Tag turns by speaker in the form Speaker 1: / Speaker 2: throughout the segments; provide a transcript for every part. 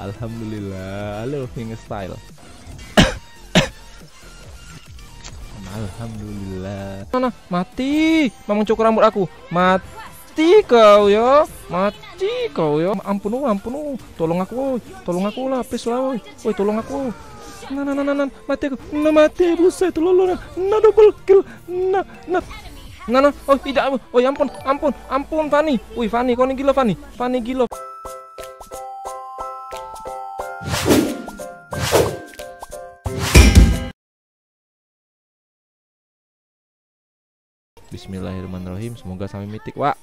Speaker 1: Alhamdulillah. Halo fingerstyle. Alhamdulillah. Mana? Mati. Mamang cukur rambut aku. Mati kau ya. Mati kau ya. Ampun, ampun. Tolong aku, tolong aku lah, please lah, woi. Woi, tolong aku. Nah, mati aku. Nah, mati, buset, tolong. Nah, double kill. Nah. Oh, tidak. Oh, ampun, Fanny. Woi, Fanny, kau ni gila, Fanny. Fanny gila. Bismillahirrahmanirrahim. Semoga sampai mitik, Wak.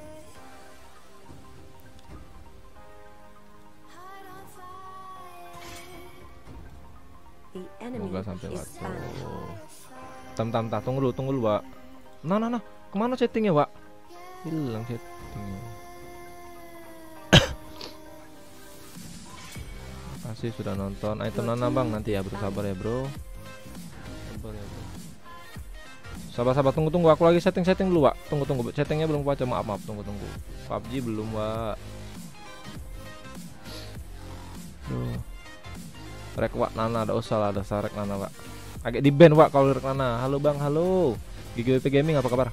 Speaker 1: Semoga sampai waktu. Tam, tunggu dulu, Wak. Nah. Kemana settingnya, Wak? Hilang settingnya. Makasih sudah nonton. Item Nana bang nanti ya, bersabar ya bro. Sabar ya bro. Sabar, tunggu. Aku lagi setting dulu, Wak. Tunggu. Settingnya belum baca, maaf. Tunggu. PUBG belum, Wak. Rek Wak Nana, ada usah lah, ada sarek Nana, Wak. Agak di ban, Wak, kalau rek Nana. Halo bang, halo. GGWP Gaming apa kabar?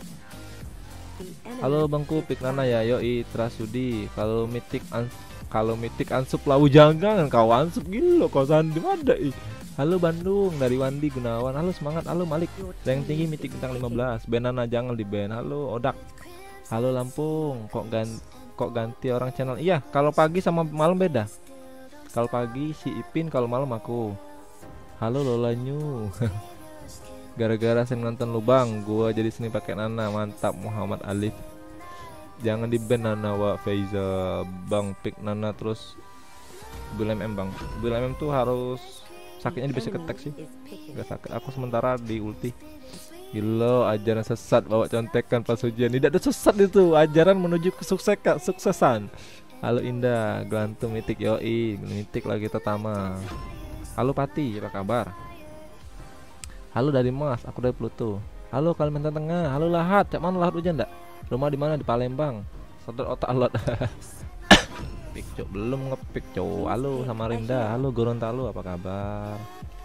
Speaker 1: Halo bangku, pik Nana ya, yoi Trasudi. Kalau mitik ansup lau jangan kau ansup gila, kau sandi ada ih. Halo Bandung dari Wandi Gunawan. Halo semangat, halo Malik. Yang tinggi mitik bintang 15. Benana jangan di ban. Halo Odak. Halo Lampung. Kok ganti orang channel? Iya, kalau pagi sama malam beda. Kalau pagi si Ipin, kalau malam aku. Halo Lola New. Gara-gara saya nonton lu bang, gua jadi seni pakai Nana. Mantap Muhammad Alif. Jangan di ban Nana, Wak Feiza. Bang pick Nana terus Bull MM bang. Bull MM tuh harus sakitnya di basic attack sih. Gak sakit, aku sementara di ulti. Gila, ajaran sesat bawa contekan pas ujian. Tidak ada sesat itu, ajaran menuju kesuksesan. Halo Indah, gelantung mitik yoi, mitik lagi pertama. Halo Pati, apa kabar? Halo dari Mas, aku dari Pluto. Halo Kalimantan Tengah, halo Lahat, cak mana Lahat hujan ndak? Rumah di mana? Di Palembang. Sedot otak lot. Pik cok, belum ngepik cok. Halo Samarinda, halo Gorontalo, apa kabar?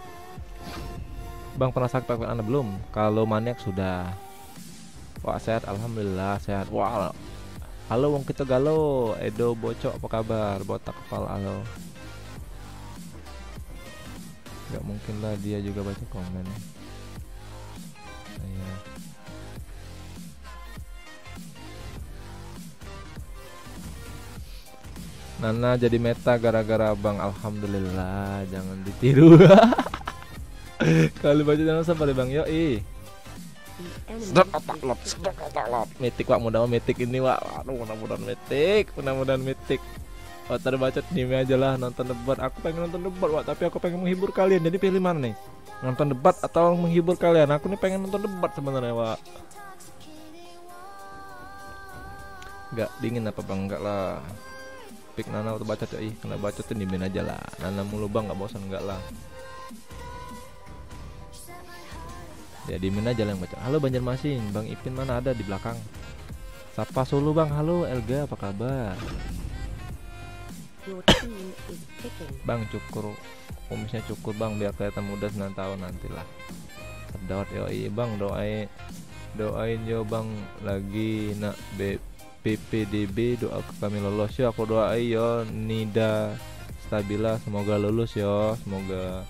Speaker 1: Bang pernah sakit pakai Anda belum? Kalau maniak sudah. Wah sehat, alhamdulillah sehat. Wah. Halo wong kita galau, Edo Bocok apa kabar? Botak kepala halo. Gak mungkin lah dia juga baca komen. Iya. Nana jadi meta gara-gara bang, alhamdulillah, jangan ditiru. Kalau baca jangan sabar bang, yoi. Sedot otak lot. Mitik Wak, mudah-mudahan mitik ini Wak. Aduh, mudah-mudahan mitik. Oh, tadi baca anime aja lah, nonton debat. Aku pengen nonton debat, Wak, tapi aku pengen menghibur kalian. Jadi pilih mana nih? Nonton debat atau menghibur kalian? Aku nih pengen nonton debat sebenarnya, Wak. Enggak dingin apa bang? Enggak lah. Pik Nana waktu baca coy, kena baca tuh dimin aja lah. Nana mulu bang, nggak bosan enggak lah. Ya dimin aja lah yang baca. Halo Banjarmasin, Bang Ipin mana ada di belakang? Sapa Solo bang, halo Elga apa kabar? Bang cukur, kumisnya cukur bang biar kelihatan muda 9 tahun nantilah. Sedot yoi bang, doain yo bang lagi nak PPDB, doa ke kami lolos yo. Aku doain yo Nida Stabila semoga lulus yo, semoga.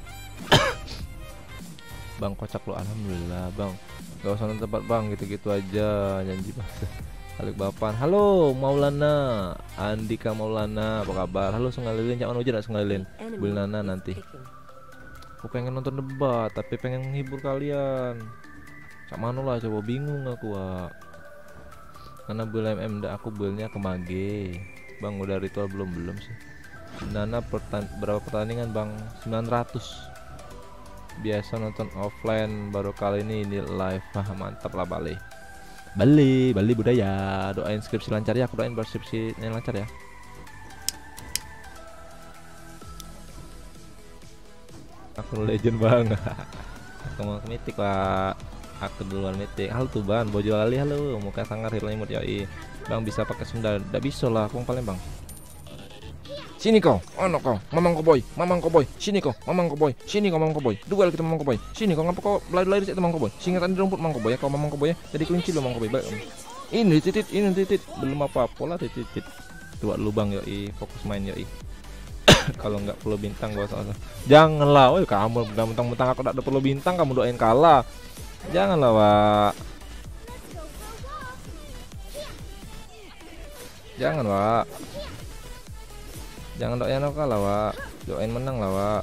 Speaker 1: Bang kocak lo, alhamdulillah bang. Gak usah nonton tempat bang, gitu-gitu aja janji bang. Balik Bapan, halo Maulana, Andika Maulana, apa kabar? Halo Sengalilin, jangan hujan Sengalilin. Bul Nana nanti. Aku pengen nonton debat, tapi pengen menghibur kalian. Cak mana lah, coba bingung aku Wak. Karena Bul MM, aku buildnya ke Mage. Bang udah ritual belum sih. Nana berapa pertandingan bang? 900. Biasa nonton offline, baru kali ini live. Mantap lah Bali budaya. Doain skripsi lancar ya, aku doain skripsi yang lancar ya. Aku legend bang. Aku mau ke mitik Pak. Aku duluan mitik. Halo tuh ban Bojoali, halo muka sangar hilang imut yoi. Bang bisa pakai Sunda? Nggak bisa lah, aku paling bang. Sini kau, ono kau, mamang koboi. Sini kau, mamang koboi. Sini kau, mamang koboi. Duel kita mamang koboi. Sini kau, ngapa kau lari-lari sih mamang koboi? Singatan di rumput mamang koboi ya, kau mamang koboi ya. Jadi kunci lo mamang koboi. Baik. Ini titit. Belum apa-apa lah titit. Dua lubang yoi, fokus main yoi. Kalau nggak perlu bintang gua usah. Janganlah, woi kamu mentang-mentang aku tidak perlu bintang kamu doain kalah. Janganlah, Wak. Jangan, Wak. Jangan doain aku kalah, Wak. Doain menang lah, Wak.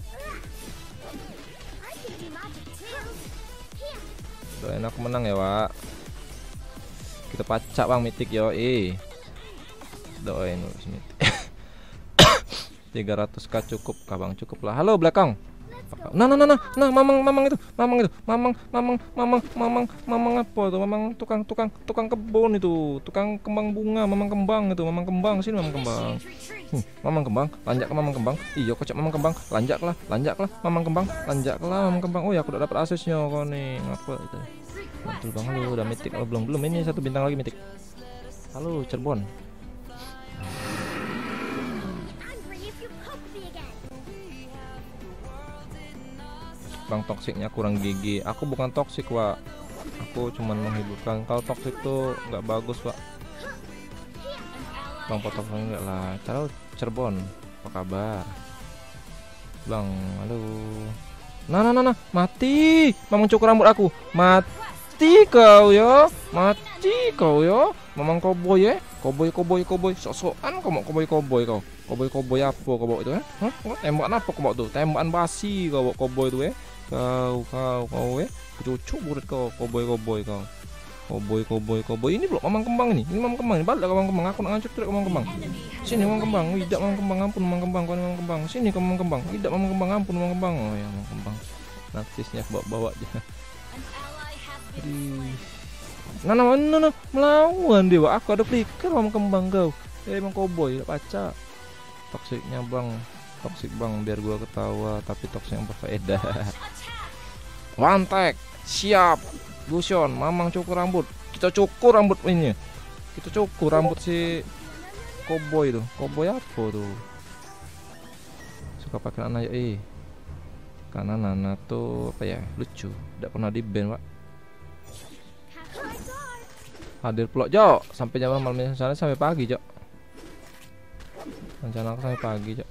Speaker 1: Doain aku menang ya, Wak. Kita pacak bang mitik yoi. Doain mitik. 300k cukup kah bang? Cukup lah. Halo belakang. Nah mamang itu mamang apa tuh? Mamang tukang kebun itu, tukang kembang bunga, mamang kembang sini mamang kembang. Mamang kembang, lanjak ke mamang kembang. Iya kocak mamang kembang, lanjak lah mamang kembang. Oh ya aku udah dapat aksesnya kau nih. Ngapa itu? Mantul bang lu udah mitik. Oh belum ini satu bintang lagi mitik. Halo Cirebon. Bang toksiknya kurang gigi. Aku bukan toksik, Wak. Aku cuman menghiburkan. Kalau toksik tuh nggak bagus, Wak. Bang potong enggak lah. Halo Cirebon, apa kabar? Bang, halo. Nah, mati. Mamang cukur rambut aku. Mati kau yo. Mamang koboi ya. Koboi. Sok-sokan kau mau koboi kau. Koboi apa kau bawa itu ya? Hah? Tembakan apa kau bawa tuh? Tembakan basi kau bawa koboi itu ya? Kau ya? Cucuk burit kau koboi kau. Koboi. Ini belum mamang kembang ini. Ini mamang kembang. Balik mamang kembang. Aku nak ngancur terus mamang kembang. Sini mamang kembang. Tidak mamang kembang. Ampun mamang kembang. Kau mamang kembang. Sini kau mamang kembang. Tidak mamang kembang. Ampun mamang kembang. Oh ya mamang kembang. Naksisnya bawa aja. Nah, melawan dia. Aku ada flicker mamang kembang kau. Emang koboi. Tak baca. Toksiknya bang, toksik bang biar gua ketawa tapi toksik yang berfaedah. Wantek, siap, Gusion, mamang cukur rambut. Kita cukur rambut ini. Kita cukur rambut si koboi tuh. Koboi apa tuh? Suka pakai anak ya karena Nana tuh apa ya lucu, tidak pernah di ban, Pak. Hadir pelok Jok sampai jam malam misalnya sampai pagi Jok. Rencana aku sampai pagi Jok.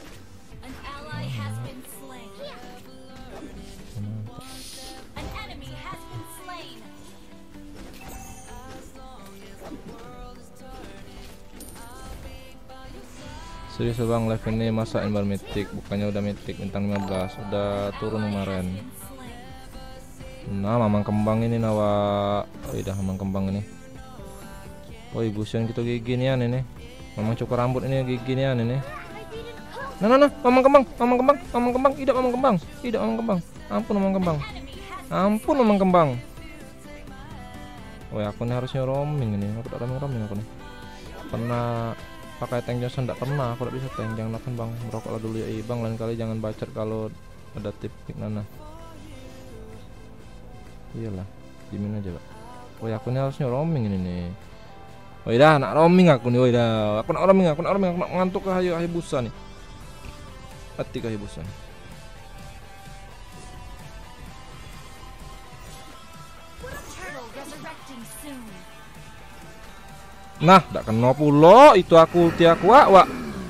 Speaker 1: Serius bang live ini masa embar mythic, bukannya udah mythic bintang 15, udah turun kemarin. Nah mamang kembang ini nawa. Oh udah mamang kembang ini. Oh ibu sian gitu ginian ini. Mamang cukur rambut ini ginian ini. Nah mamang kembang, tidak mamang kembang. Ampun mamang kembang. Oh ya aku nih harusnya roaming ini. Aku tak roaming aku nih. Pernah pakai tank Johnson enggak pernah, aku tidak bisa tank. Jangan makan bang, merokoklah dulu ya bang, lain kali jangan bacot kalau ada tipik Nana. Iyalah, dimin aja Pak. Oh ya aku ini harusnya roaming ini nih. Oh iya nak roaming aku nih, aku nak roaming, aku nak ngantuk ke Hayabusa nih. Hati ke Hayabusa. Nah, tak kena pula itu aku ulti aku wak.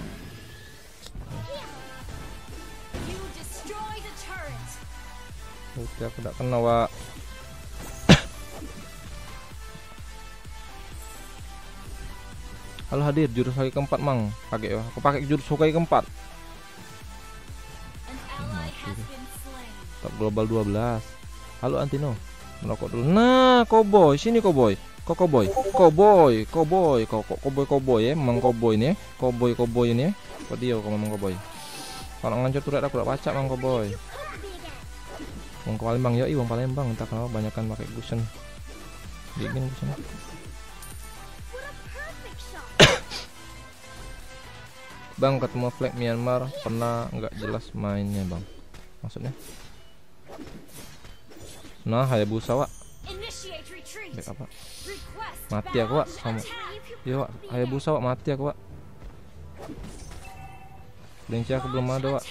Speaker 1: Ulti aku tak kena wak. Halo hadir jurus Hokage keempat mang. Pakai ya. Aku pakai jurus Hokage keempat. Top global 12. Halo Antino. Merokok dulu. Nah, koboi, sini koboi. Kok koboi ya, memang koboi ini ya. Koboi ini ya. Kok dia kok memang koboi. Kalau ngancur turret aku udah pacak mang koboi. Wong Palembang ya, wong Palembang entah kenapa banyakan pakai Gusion. Dingin Gusion. Bang ketemu flag Myanmar pernah nggak jelas mainnya bang. Maksudnya? Nah Hayabusa wak. Baik apa? Mati aku wak sama. Yo wak Hayabusa wak mati aku wak. Kelinci aku belum ada, Wak.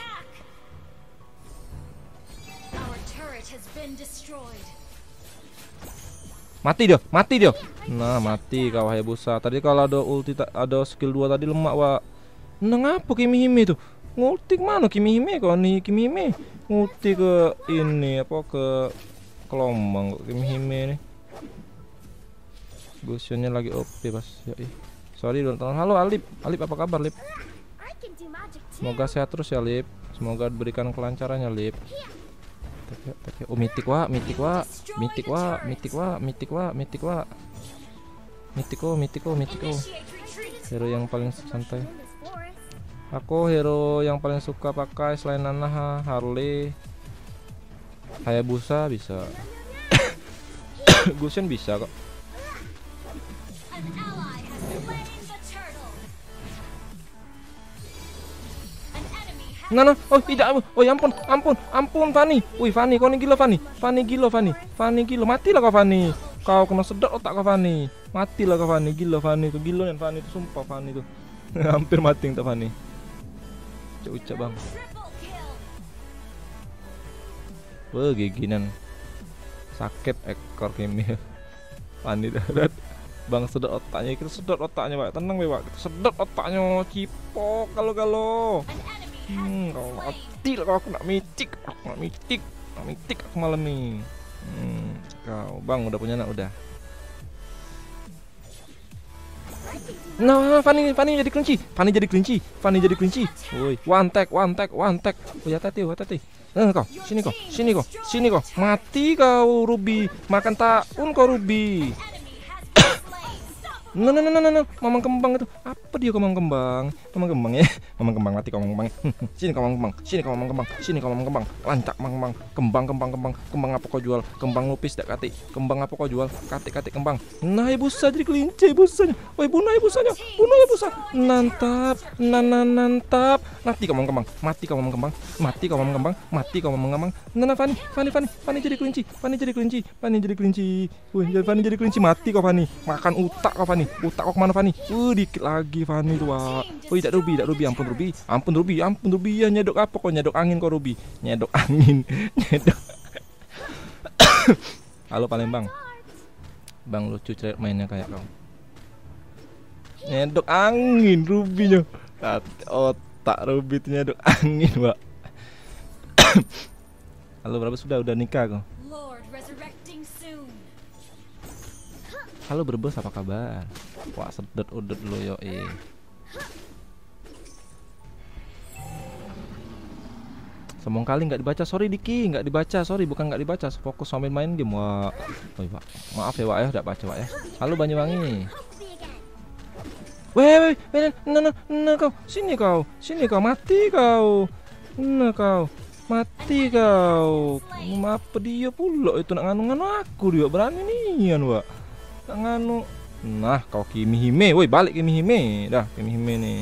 Speaker 1: Mati dia. Nah, mati kau Hayabusa. Tadi kalau ada ulti, ada skill 2 tadi lemak, Wak. Nah, ngapa Kimihime tuh? Ngulti mana Kimihime kau nih? Kimihime ngulti ke ini apa ke Kelombang kok Kimihime nih. Gusionnya lagi OP pas. Yoi. Sorry udah tonton. Halo Alip. Alip apa kabar, Lip? Semoga sehat terus ya, Lip. Semoga diberikan kelancarannya, Lip. Oh, mitik wa. Hero yang paling santai. Aku hero yang paling suka pakai selain Nana, Harley, Hayabusa bisa. Gusion bisa kok. Nah, oh tidak, oh ya ampun Fanny. Wih Fanny, kau ini gila Fanny, gila, matilah kau Fanny. Kau kena sedot otak kau Fanny, matilah kau Fanny, gila Fanny itu, gila nih Fanny itu, sumpah Fanny itu. Hampir mati entah Fanny. Ucap bang. Wah giginan, sakit ekor Kimi. Fanny darat. Bang sedot otaknya, kita sedot otaknya Pak, tenang Pak, kita sedot otaknya, cipok kalau. Kalau mati lah kalau aku nak mitik aku malam nih. Kau bang udah punya anak udah. Nah, Fanny jadi kelinci. Woi, one tag. Oh ya tati. Kau, sini kau. Mati kau Ruby, makan takun kau Ruby. No, Mamang kembang itu. Apa dia Mamang kembang ya? Mamang kembang mati kau Mamang kembang. Sini kau Mamang kembang. Lancak Mamang kembang apa kau jual? Kembang lupis dak kati. Kembang apa kau jual? Kati kembang. Nah, Hayabusa jadi kelinci busanya. Woi, bunuh Hayabusanya. Nantap. Mati kau Mamang kembang. Nah, Fanny jadi kelinci. Wih, Fanny jadi kelinci, mati kau Fanny. Makan utak kau Fanny. Utak kau kemana Fanny? Dikit lagi Fanny tuh, Wak. Oh, tidak Ruby. Ampun Ruby ya, nyedok apa kau? Nyedok angin kau Ruby. Nyedok. Halo Palembang. Bang lucu cerita mainnya kayak kau. Nyedok angin Ruby-nya. Otak Ruby itu nyedok angin, Wak. Halo, berapa sudah nikah kau? Halo Berbos, apa kabar? Wah, sedot udut lo yo Sombong kali nggak dibaca, sorry Diki, nggak dibaca, sorry bukan nggak dibaca, fokus sambil main game. Wah, Wak. Maaf ya Wak ya, nggak baca Wak ya. Halo Banyuwangi. Weh, nah kau, sini kau, mati kau, mati kau. Apa dia pula itu nak nganu aku dia berani nian Wak. Tak nganu. Nah, kau Kimihime. Woi, balik Kimihime. Dah, Kimihime nih.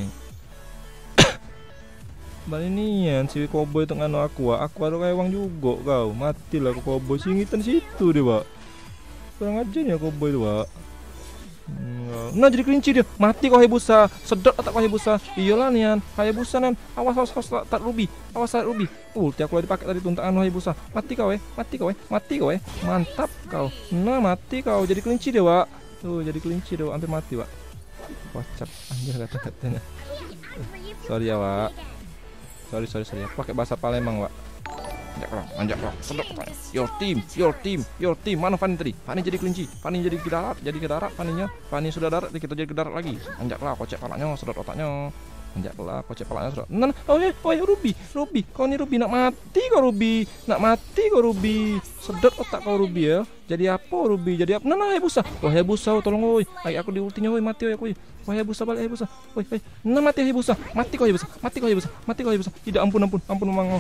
Speaker 1: Balik nian si Cowboy itu nganu aku. Aku ada kayak uang juga kau. Matilah kau Cowboy, singitan situ dia, Pak. Kurang aja nih Cowboy itu, Pak. Nah, jadi kelinci dia. Mati kau Hayabusa. Sedot otak kau Hayabusa. Iyalah nian. Hayabusa nan. Awas tak Ruby. Ulti aku lagi dipakai tadi tuntaan Hayabusa. Mati kau. Mantap kau. Nah, mati kau. Jadi kelinci dia, Wak. Tuh, jadi kelinci dia, hampir mati, Wak. Wacap anjir kata-katanya. Sorry ya, Wak. Sorry. Aku pakai bahasa Palembang, Wak. Anjak lah. Sedot otaknya. Your team. Mana Fanny tadi? Fanny jadi kelinci. Fanny jadi ke darat. Fanny sudah darat, kita jadi ke darat lagi. Anjaklah, kocek palanya, sedot otaknya. Anjaklah, kocek palanya sedot. Nah, oh ya Ruby. Kau ini Ruby, nak mati kau Ruby. Sedot otak kau Ruby ya. Jadi apa Ruby? Nah, Hayabusa. Tolong woi. Aku di ultinya woi, mati aku. Wah, Hayabusa balik Hayabusa. Woi. Nah, mati Hayabusa. Mati kau Hayabusa. Tidak, ampun Mang.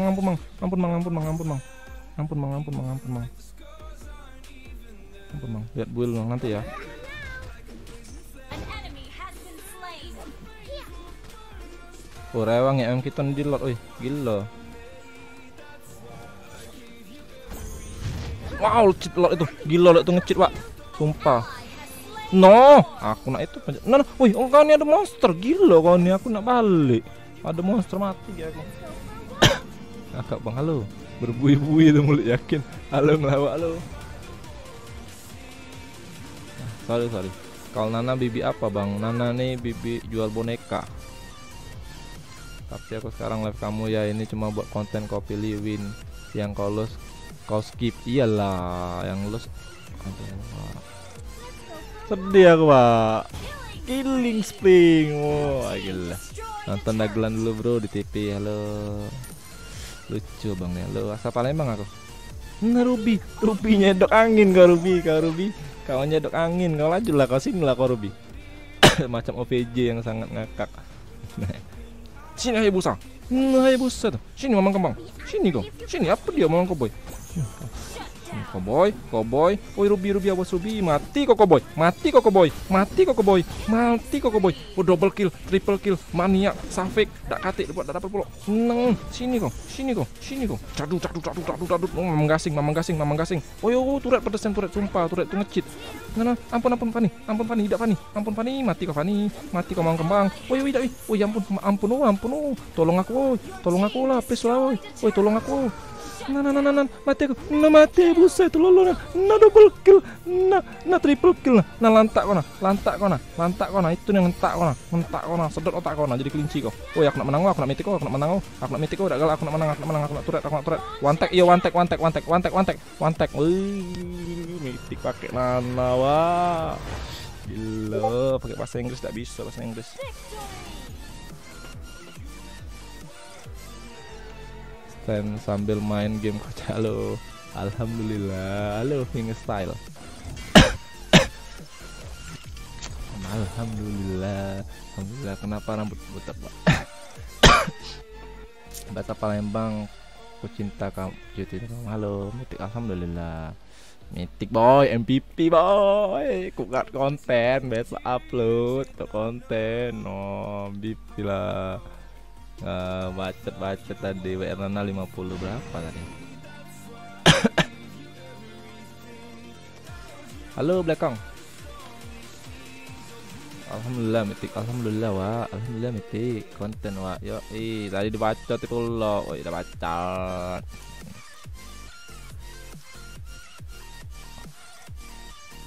Speaker 1: Lihat build nanti ya. Oh, rewang ya kita di lot, gila. Wow, cheat lot itu, gila lot itu nge-cheat, Pak. Sumpah. No, aku nak itu. Nah, wih, kau ini ada monster, gila kau ini, aku nak balik. Ada monster mati ya aku. Kakak bang, halo. Berbui-bui itu mulut yakin. Halo ngelawak halo. Sorry. Kalau Nana bibi apa bang? Nana nih bibi jual boneka. Tapi aku sekarang live kamu ya, ini cuma buat konten kau pilih win. Yang kau skip. Iyalah yang los. Sedih aku pak. Killing Spring. Wah gila. Nonton dagelan dulu bro di TV. Halo. Lucu bang ya. Halo asal Palembang aku. Nah Ruby nyedok angin kau Ruby. Kau nyedok angin, kau laju lah, kau sini lah kau Ruby. Macam OVJ yang sangat ngakak. Sini Hayabusa. Hayabusa tuh. Sini mamang kembang. Sini kau. Sini apa dia mamang koboi? Koboi. Oi Ruby awas Ruby. Mati kok koboi. Oh double kill, triple kill, maniak, safik, dak katik buat dapat pulok. Neng, sini kok. Cadu. Mamang gasing. Oh turret pedesan turret sumpah, turret itu ngecit. Nah, ampun Fani, tidak Fani, mati kok mamang kembang. Woi, ya ampun. Tolong aku lah, please lah, woi tolong aku. Nah, mati aku. Mati buset lolo. Double kill. Triple kill. Lantak kona. Itu yang ngentak kona. Sedot otak kona jadi kelinci kok. Oh, aku nak menang, aku nak mitik kok. Udah galak, aku nak menang, aku nak turret. Wantek. Mitik pakai Nana wah. Gila, pakai bahasa Inggris tak bisa bahasa Inggris. Sambil main game kocak. Halo, alhamdulillah. Halo fingerstyle. Alhamdulillah. Kenapa rambut botak pak? Bahasa Palembang, ku cinta kamu, cuti kamu. Halo mitik, alhamdulillah. Mitik boy, MVP boy. Ku gat konten, besok upload tuh konten. Oh, MVP lah. Bacet tadi WR Nana 50 berapa tadi? Halo Blackong. Alhamdulillah mitik, alhamdulillah wa, alhamdulillah mitik konten wa. Yo, tadi dibacot itu lo, udah bacot.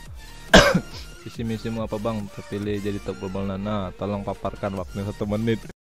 Speaker 1: Misimu apa bang? Terpilih jadi top global Nana. Tolong paparkan waktunya 1 menit.